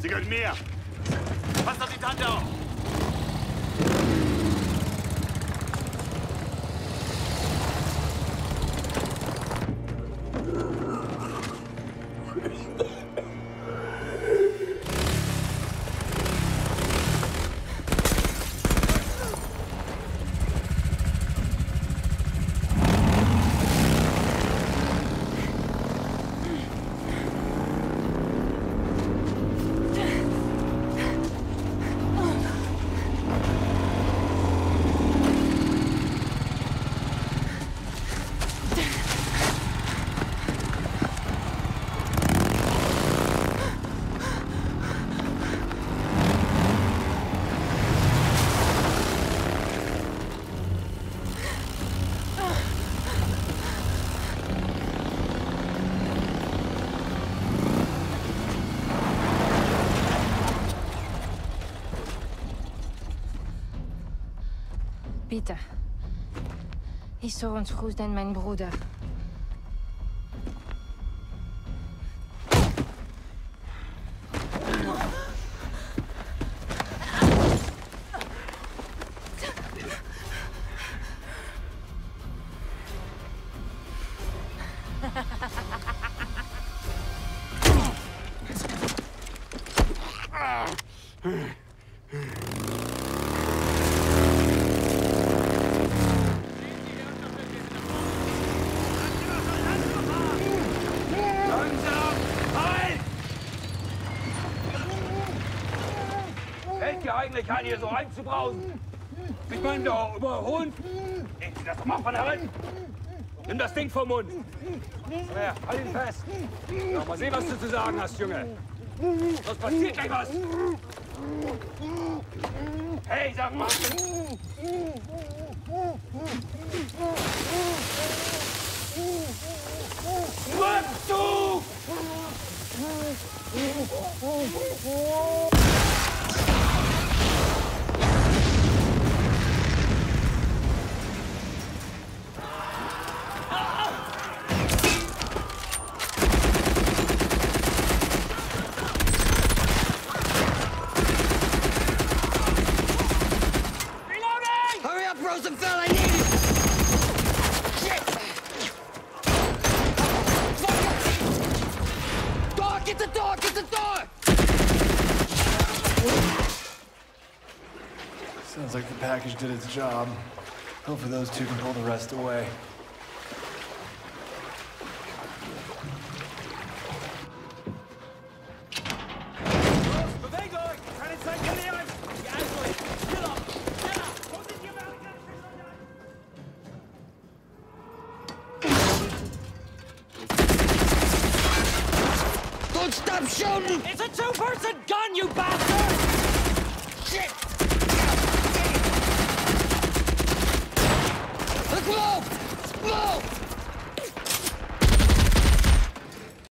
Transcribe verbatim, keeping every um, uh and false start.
Sie gehört mir! Passt auf die Tante auf! Peter, ich soll uns grüßen, mein Bruder. Eigentlich an, hier so reinzubrausen. Ich meine, da überholen. Nehmen Sie das doch mal von der Hand. Nimm das Ding vom Mund. Ja, halt ihn fest. Ja, mal sehen, was du zu sagen hast, Junge. Was passiert gleich was? Hey, sag mal. Rück zu! Rosenfeld, I need you! Shit! Door! Get the door! Get the door! Sounds like the package did its job. Hopefully those two can pull the rest away. Don't stop shooting! It's a two-person gun, you bastard! Shit!